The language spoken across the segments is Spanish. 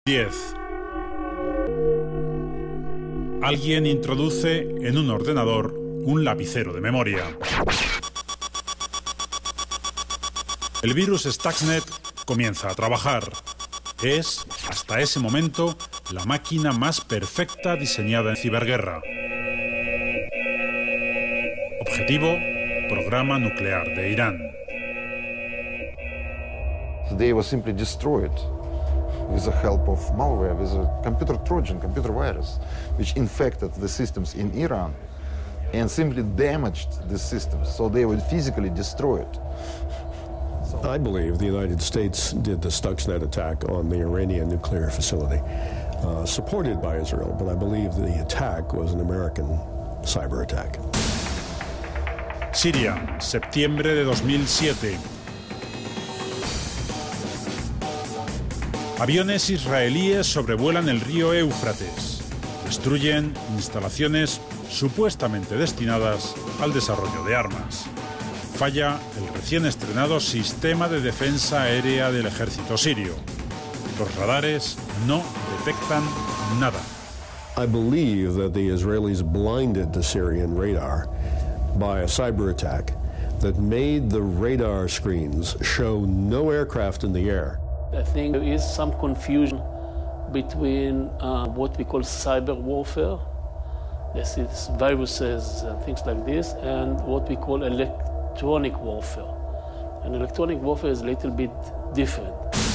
10. Alguien introduce en un ordenador un lapicero de memoria. El virus Stuxnet comienza a trabajar. Es, hasta ese momento, la máquina más perfecta diseñada en ciberguerra. Objetivo: programa nuclear de Irán. They were simply destroyed with the help of malware, with a computer trojan, computer virus, which infected the systems in Iran and simply damaged the systems, so they were physically destroyed. I believe the United States did the Stuxnet attack on the Iranian nuclear facility, supported by Israel, but I believe the attack was an American cyber attack. Siria, septiembre de 2007. Aviones israelíes sobrevuelan el río Éufrates. Destruyen instalaciones supuestamente destinadas al desarrollo de armas. Falla el recién estrenado sistema de defensa aérea del ejército sirio. Los radares no detectan nada. I believe that the Israelis blinded the Syrian radar by a cyber attack that made the radar screens show no aircraft in the air. I think there is some confusion between what we call cyber warfare, this is viruses and things like this, and what we call electronic warfare. And electronic warfare is a little bit different.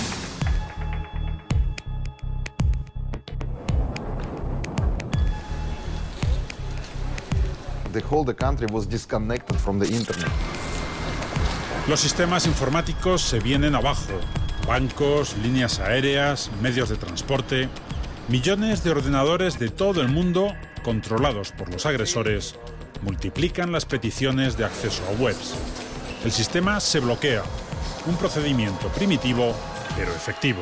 The whole country was disconnected from the internet. Los sistemas informáticos se vienen abajo. Bancos, líneas aéreas, medios de transporte. Millones de ordenadores de todo el mundo, controlados por los agresores, multiplican las peticiones de acceso a webs. El sistema se bloquea. Un procedimiento primitivo, pero efectivo.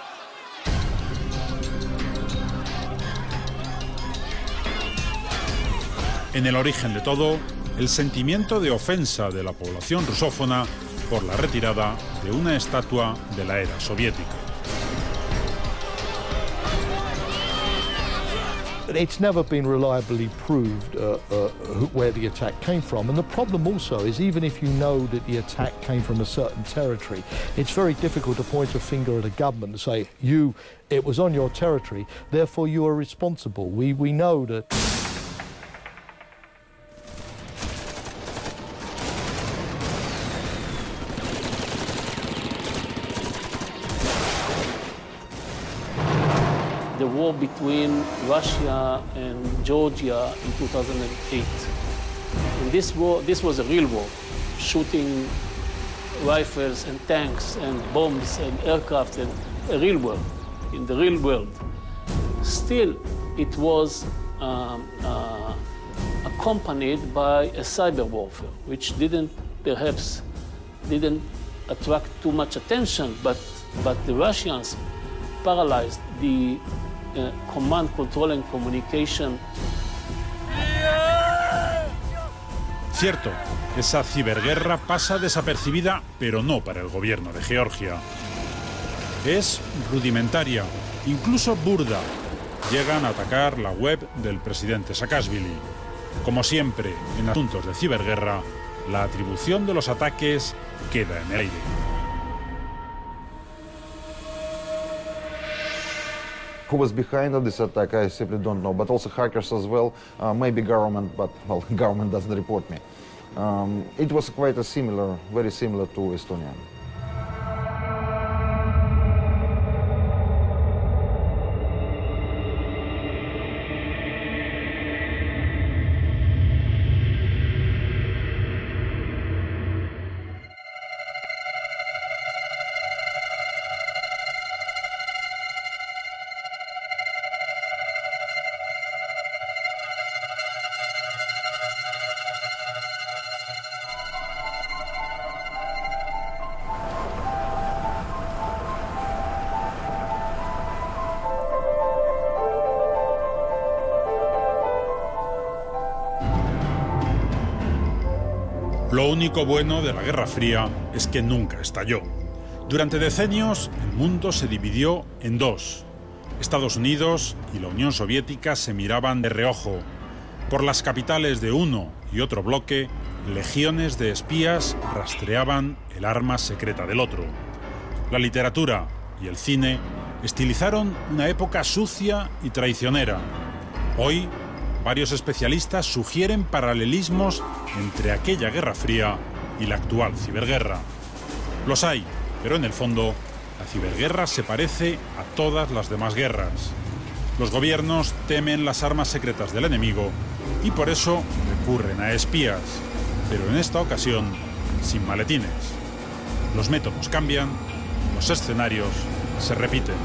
En el origen de todo, el sentimiento de ofensa de la población rusófona por la retirada de una estatua de la era soviética. It's never been reliably proved where the attack came from, and the problem also is even if you know that the attack came from a certain territory, it's very difficult to point a finger at a government and say, it was on your territory, therefore you are responsible. We know that. The war between Russia and Georgia in 2008. And this was a real war, shooting rifles and tanks and bombs and aircraft and a real war, in the real world. Still, it was accompanied by a cyber warfare, which perhaps didn't attract too much attention, but the Russians paralyzed the command, control and communication. Cierto, esa ciberguerra pasa desapercibida, pero no para el gobierno de Georgia. Es rudimentaria, incluso burda. Llegan a atacar la web del presidente Saakashvili. Como siempre, en asuntos de ciberguerra, la atribución de los ataques queda en el aire. Who was behind of this attack, I simply don't know, but also hackers as well, maybe government, but well, government doesn't report me. It was quite a similar, very similar to Estonia. Lo único bueno de la Guerra Fría es que nunca estalló. Durante decenios, el mundo se dividió en dos. Estados Unidos y la Unión Soviética se miraban de reojo. Por las capitales de uno y otro bloque, legiones de espías rastreaban el arma secreta del otro. La literatura y el cine estilizaron una época sucia y traicionera. Hoy, varios especialistas sugieren paralelismos entre aquella Guerra Fría y la actual ciberguerra. Los hay, pero en el fondo, la ciberguerra se parece a todas las demás guerras. Los gobiernos temen las armas secretas del enemigo y por eso recurren a espías, pero en esta ocasión sin maletines. Los métodos cambian, los escenarios se repiten.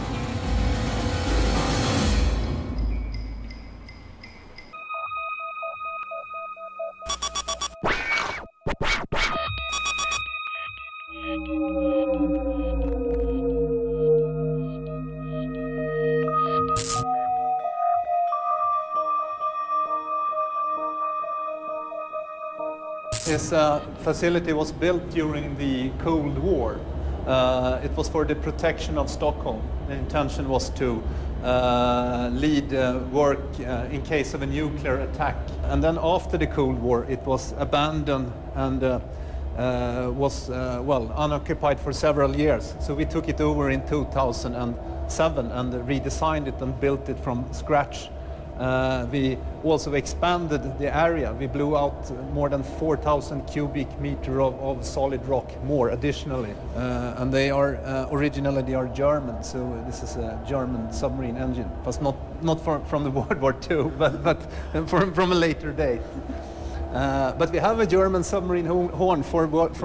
This facility was built during the Cold War. It was for the protection of Stockholm. The intention was to lead work in case of a nuclear attack. And then after the Cold War, it was abandoned and was, unoccupied for several years. So we took it over in 2007 and redesigned it and built it from scratch. We also expanded the area. We blew out more than 4,000 cubic meters of solid rock more additionally. And they are, originally they are German, so this is a German submarine engine. But not from the World War II, but from a later date. But we have a German submarine horn from World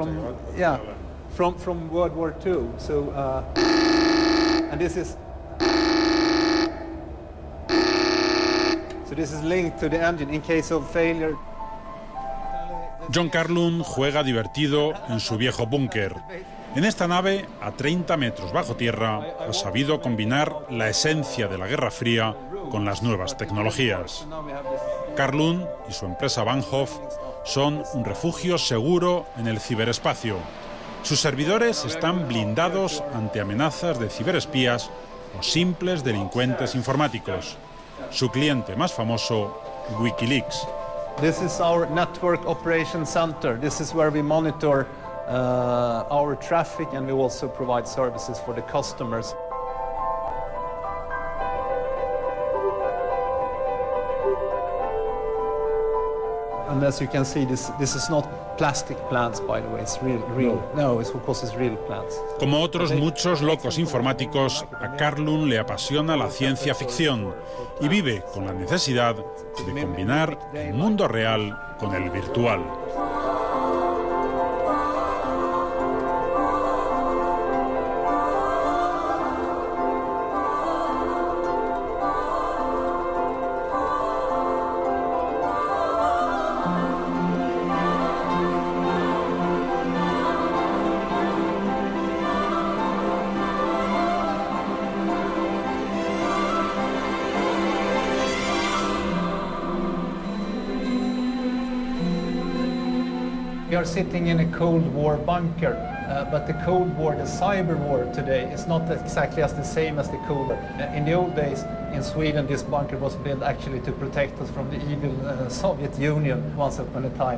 War II. So, and this is this is linked to the engine in case of failure. John Carlund juega divertido en su viejo búnker. En esta nave, a 30 metros bajo tierra, ha sabido combinar la esencia de la Guerra Fría con las nuevas tecnologías. Carlund y su empresa Bahnhof son un refugio seguro en el ciberespacio. Sus servidores están blindados ante amenazas de ciberespías o simples delincuentes informáticos. Su cliente más famoso, Wikileaks. This is our network operation center. This is where we monitor our traffic and we also provide services for the customers. And as you can see, this is not plastic plants, by the way. It's real. No, it's because it's real plants. Como otros muchos locos informáticos, a Carlund le apasiona la ciencia ficción y vive con la necesidad de combinar el mundo real con el virtual. We are sitting in a Cold War bunker, but the Cold War, the cyber war today, is not exactly as the same as the Cold War. In the old days, in Sweden, this bunker was built actually to protect us from the evil Soviet Union once upon a time.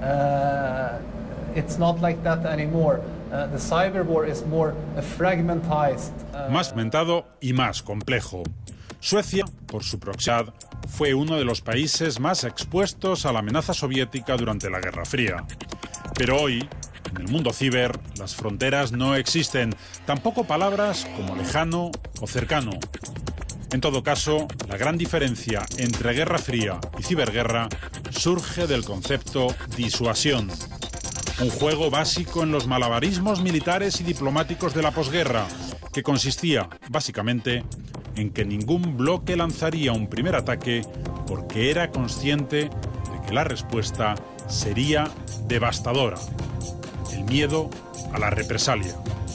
It's not like that anymore. The cyber war is more fragmentized. Más fragmentado y más complejo. Suecia, por su proximidad, fue uno de los países más expuestos a la amenaza soviética durante la Guerra Fría. Pero hoy, en el mundo ciber, las fronteras no existen, tampoco palabras como lejano o cercano. En todo caso, la gran diferencia entre Guerra Fría y ciberguerra surge del concepto disuasión. Un juego básico en los malabarismos militares y diplomáticos de la posguerra, que consistía, básicamente, en que ningún bloque lanzaría un primer ataque porque era consciente de que la respuesta sería devastadora. El miedo a la represalia.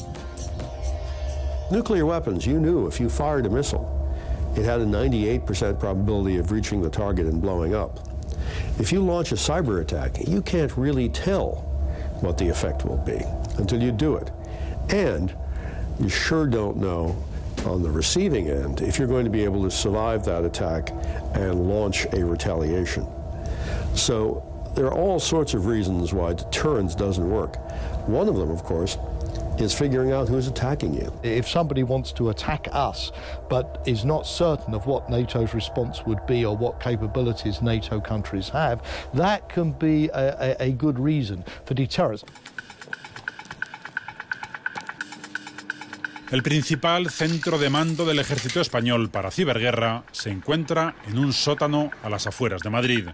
Nuclear weapons, you knew if you fired a missile, it had a 98% probability of reaching the target and blowing up. If you launch a cyber attack, you can't really tell what the effect will be until you do it. And you sure don't know on the receiving end if you're going to be able to survive that attack and launch a retaliation. So there are all sorts of reasons why deterrence doesn't work. One of them, of course, is figuring out who's attacking you. If somebody wants to attack us but is not certain of what NATO's response would be or what capabilities NATO countries have, that can be a good reason for deterrence. El principal centro de mando del ejército español para ciberguerra se encuentra en un sótano a las afueras de Madrid.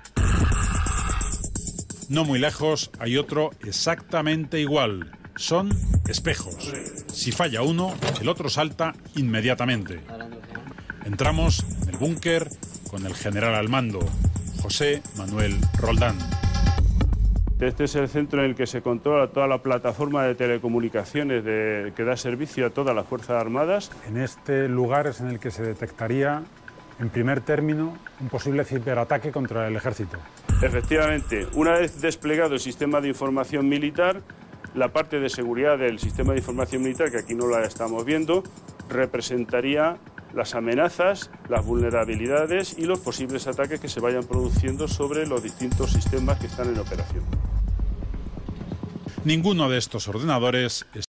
No muy lejos hay otro exactamente igual. Son espejos. Si falla uno, el otro salta inmediatamente. Entramos en el búnker con el general al mando, José Manuel Roldán. Este es el centro en el que se controla toda la plataforma de telecomunicaciones que da servicio a todas las Fuerzas Armadas. En este lugar es en el que se detectaría, en primer término, un posible ciberataque contra el ejército. Efectivamente, una vez desplegado el sistema de información militar, la parte de seguridad del sistema de información militar, que aquí no la estamos viendo, representaría las amenazas, las vulnerabilidades y los posibles ataques que se vayan produciendo sobre los distintos sistemas que están en operación. Ninguno de estos ordenadores